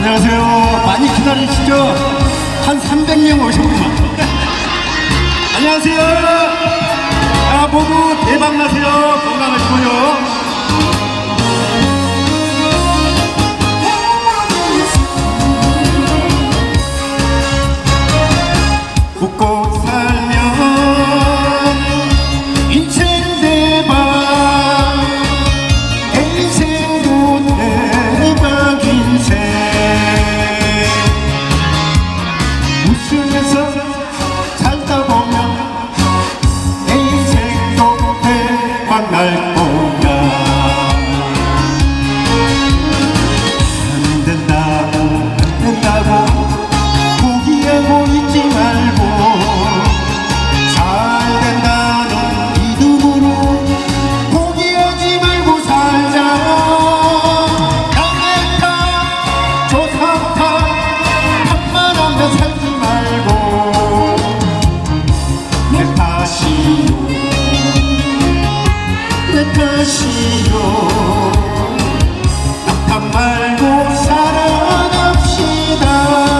안녕하세요. 많이 기다리시죠? 한 300명 오셨구만. 안녕하세요. 모두 대박나세요. 건강하시고요. 웃고 살면 인생 대박, 인생도 대박 인생. 웃으면서 살다 보면 인생도 대박 날 거야. 안 된다고 안 된다고 포기하고 있지 말고 잘 된다는 믿음으로 포기하지 말고 살자. 남의 탓 조사 탓 탓만하며 살지 말고 내 탓이요 내 탓이요 남 탓 말고 살아갑시다.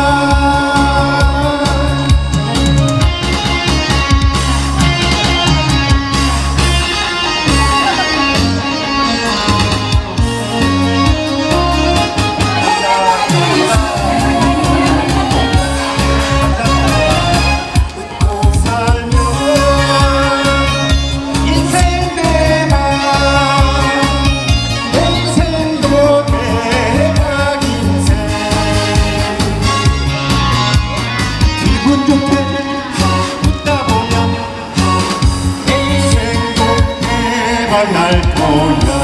기분 좋게 웃다 보면 인생도 대박 날 거야.